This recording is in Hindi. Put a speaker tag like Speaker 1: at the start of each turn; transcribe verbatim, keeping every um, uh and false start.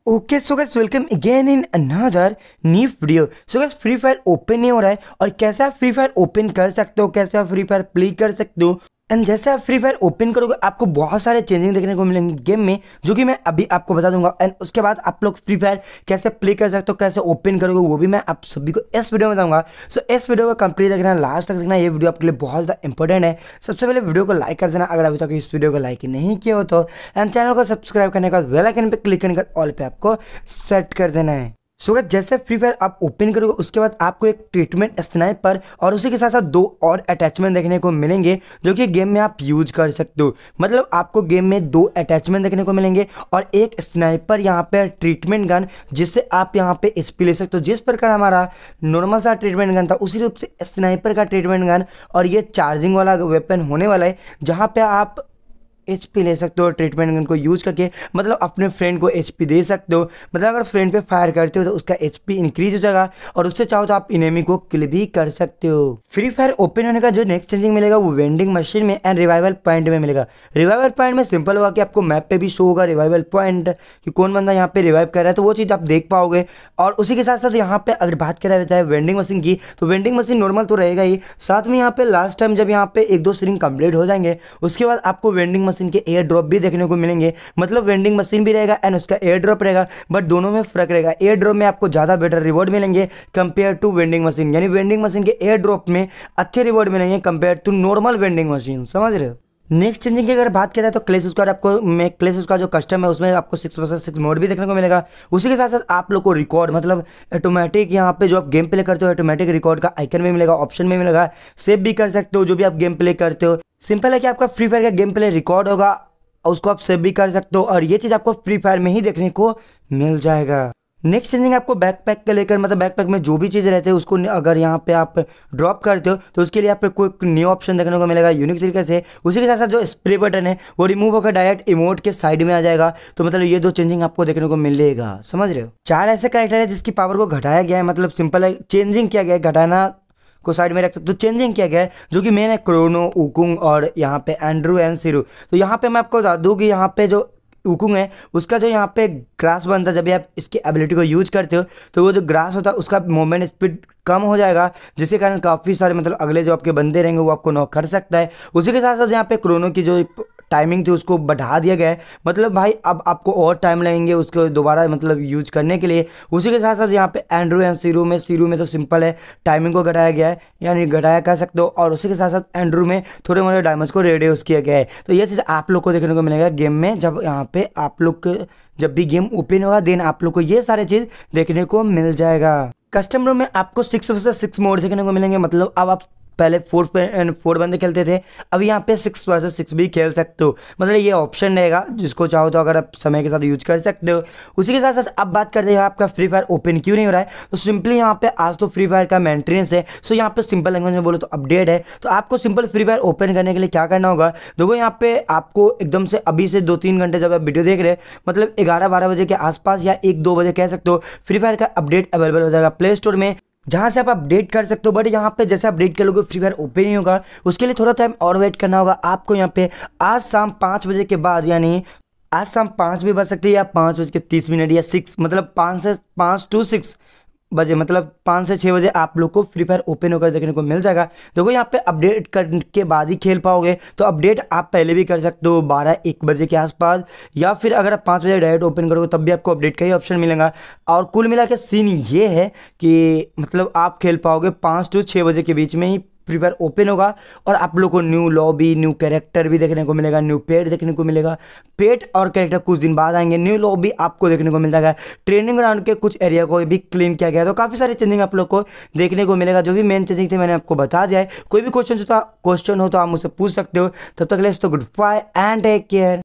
Speaker 1: Okay so guys welcome again in another new video. So guys Free Fire open नहीं हो रहा है और कैसे आप फ्री फायर ओपन कर सकते हो, कैसे आप फ्री फायर प्ले कर सकते हो। एंड जैसे आप फ्री फायर ओपन करोगे आपको बहुत सारे चेंजिंग देखने को मिलेंगे गेम में, जो कि मैं अभी आपको बता दूंगा। एंड उसके बाद आप लोग फ्री फायर कैसे प्ले कर सकते हो, कैसे ओपन करोगे, वो भी मैं आप सभी को इस वीडियो में बताऊंगा। सो इस वीडियो को कंप्लीट देखना, लास्ट तक देखना, ये वीडियो आपके लिए बहुत ज़्यादा इंपॉर्टेंट है। सबसे पहले वीडियो को लाइक कर देना अगर अभी तक इस वीडियो को लाइक नहीं किया हो तो, एंड चैनल को सब्सक्राइब करने के बाद बेल आइकन पे क्लिक करने के बाद ऑल पे आपको सेट कर देना है। सो so, जैसे फ्री फायर आप ओपन करोगे उसके बाद आपको एक ट्रीटमेंट स्नाइपर और उसी के साथ साथ दो और अटैचमेंट देखने को मिलेंगे, जो कि गेम में आप यूज कर सकते हो। मतलब आपको गेम में दो अटैचमेंट देखने को मिलेंगे और एक स्नाइपर यहाँ पे ट्रीटमेंट गन, जिससे आप यहाँ पे एचपी ले सकते हो। जिस प्रकार हमारा नॉर्मल सा ट्रीटमेंट गन था उसी रूप से स्नाइपर का ट्रीटमेंट गन, और ये चार्जिंग वाला वेपन होने वाला है जहाँ पे आप एचपी ले सकते हो ट्रीटमेंट गन को यूज करके। मतलब अपने फ्रेंड को एचपी दे सकते हो। मतलब अगर फ्रेंड पे फायर करते हो तो उसका एचपी इंक्रीज हो जाएगा और उससे चाहो तो आप इनेमी को किल भी कर सकते हो। फ्री फायर ओपन होने का जो नेक्स्ट चेंजिंग मिलेगा वो वेंडिंग मशीन में एंड रिवाइवल पॉइंट में मिलेगा। रिवाइवल पॉइंट में सिंपल होगा कि आपको मैप पे भी शो होगा रिवाइवल पॉइंट कि कौन बंदा यहाँ पे रिवाइव कर रहा है, तो वो चीज़ आप देख पाओगे। और उसी के साथ साथ यहाँ पे अगर बात करा जाता है वेंडिंग मशीन की, तो वेंडिंग मशीन नॉर्मल तो रहेगा ही, साथ में यहाँ पे लास्ट टाइम जब यहाँ पे एक दो सिरिंज कंप्लीट हो जाएंगे उसके बाद आपको वेंडिंग मशीन के एयर ड्रॉप भी देखने को मिलेंगे। मतलब वेंडिंग मशीन भी रहेगा एंड उसका एयर ड्रॉप रहेगा, बट दोनों में फर्क रहेगा। एयर ड्रॉप में आपको ज़्यादा बेटर रिवॉर्ड मिलेंगे कंपेयर टू वेंडिंग मशीन, यानी वेंडिंग मशीन के एयर ड्रॉप में अच्छे रिवॉर्ड मिलेंगे compare to normal vending machine. समझ रहे हो। नेक्स्ट चेंजिंग की अगर बात करें तो क्लेश स्क्वाड आपको मैं क्लेश स्क्वाड जो कस्टम है उसमें आपको सिक्स वर्सेस सिक्स मोड भी देखने को मिलेगा। उसी के साथ साथ आप लोग को रिकॉर्ड मतलब ऑटोमेटिक यहाँ पे जो आप गेम प्ले करते हो ऑटोमेटिक रिकॉर्ड का आइकन में मिलेगा, ऑप्शन में मिलेगा। सेव भी कर सकते हो जो भी आप गेम प्ले करते हो। सिंपल है कि आपका फ्री फायर का गेम प्ले रिकॉर्ड होगा और उसको आप सेव भी कर सकते हो, और ये चीज़ आपको फ्री फायर में ही देखने को मिल जाएगा। नेक्स्ट चेंजिंग आपको बैकपैक के लेकर, मतलब बैकपैक में जो भी चीज़ रहते हैं उसको अगर यहाँ पे आप ड्रॉप करते हो तो उसके लिए आप पे कोई न्यू ऑप्शन देखने को मिलेगा यूनिक तरीके से। उसी के साथ साथ जो स्प्रे बटन है वो रिमूव होकर डायरेक्ट इमोट के साइड में आ जाएगा। तो मतलब ये दो चेंजिंग आपको देखने को मिलेगा। समझ रहे हो। चार ऐसे कैरेक्टर है जिसकी पावर को घटाया गया है, मतलब सिंपल है चेंजिंग किया गया है, घटाना को साइड में रख सकते तो चेंजिंग किया गया है, जो कि मेन है क्रोनो, उकुंग और यहाँ पे एंड्रू एंड सीरू। तो यहाँ पे मैं आपको बता दूँ कि यहाँ पे जो उकुंग है उसका जो यहाँ पे ग्रास बनता है, जब भी आप इसकी एबिलिटी को यूज करते हो तो वो जो ग्रास होता है उसका मूवमेंट स्पीड कम हो जाएगा, जिसके कारण काफ़ी सारे मतलब अगले जो आपके बंदे रहेंगे वो आपको नॉक कर सकता है। उसी के साथ साथ यहाँ पे क्रोनो की जो टाइमिंग थी उसको बढ़ा दिया गया है। मतलब भाई अब आपको और टाइम लगेंगे उसको दोबारा मतलब यूज करने के लिए। उसी के साथ साथ यहाँ पे एंड्रू एंड सीरू में सीरू में तो सिंपल है टाइमिंग को घटाया गया है, यानी घटाया कह सकते हो। और उसी के साथ साथ एंड्रू में थोड़े मोटे डायमंड्स को रिड्यूस किया गया है। तो ये चीज़ आप लोग को देखने को मिलेगा गेम में, जब यहाँ पे आप लोग जब भी गेम ओपन होगा देन आप लोग को ये सारे चीज़ देखने को मिल जाएगा। कस्टम रूम में आपको सिक्स वर्सेस सिक्स मोड देखने को मिलेंगे। मतलब अब आप पहले फोर फोर बंदे खेलते थे, अभी यहाँ पे सिक्स वर्सेस सिक्स भी खेल सकते हो। मतलब ये ऑप्शन रहेगा, जिसको चाहो तो अगर आप समय के साथ यूज कर सकते हो। उसी के साथ साथ अब बात करते हैं आपका फ्री फायर ओपन क्यों नहीं हो रहा है, तो सिंपली यहाँ पे आज तो फ्री फायर का मेंटेनेंस है। सो यहाँ पे सिंपल लैंग्वेज में बोलो तो अपडेट है। तो आपको सिंपल फ्री फायर ओपन करने के लिए क्या करना होगा, देखो यहाँ पे आपको एकदम से अभी से दो तीन घंटे जब आप वीडियो देख रहे हैं, मतलब ग्यारह बारह बजे के आसपास या एक दो बजे कह सकते हो, फ्री फायर का अपडेट अवेलेबल हो जाएगा प्ले स्टोर में, जहाँ से आप अपडेट कर सकते हो। बट यहाँ पे जैसे अपडेट कर लोगे फ्री फायर ओपन नहीं होगा, उसके लिए थोड़ा टाइम और वेट करना होगा आपको। यहाँ पे आज शाम पाँच बजे के बाद, यानी आज शाम पाँच भी बज सकती है या पाँच बज के तीस मिनट या सिक्स, मतलब पाँच से पाँच टू सिक्स बजे, मतलब पाँच से छः बजे आप लोग को फ्री फायर ओपन होकर देखने को मिल जाएगा। देखो यहाँ पे अपडेट करने के बाद ही खेल पाओगे, तो अपडेट आप पहले भी कर सकते हो बारह एक बजे के आसपास, या फिर अगर आप पाँच बजे डायरेक्ट ओपन करोगे तब भी आपको अपडेट का ही ऑप्शन मिलेगा। और कुल मिला के सीन ये है कि मतलब आप खेल पाओगे पाँच टू छः बजे के बीच में ही फ्री फायर ओपन होगा, और आप लोग को न्यू लॉबी, न्यू कैरेक्टर भी देखने को मिलेगा, न्यू पेट देखने को मिलेगा। पेट और कैरेक्टर कुछ दिन बाद आएंगे, न्यू लॉबी आपको देखने को मिल जाएगा। ट्रेनिंग ग्राउंड के कुछ एरिया को भी क्लीन किया गया, तो काफ़ी सारी चेंजिंग आप लोग को देखने को मिलेगा। जो भी मेन चेंजिंग थे मैंने आपको बता दिया है। कोई भी क्वेश्चन हो तो क्वेश्चन हो तो आप मुझसे पूछ सकते हो। तब तक के लिए तो good bye and take care.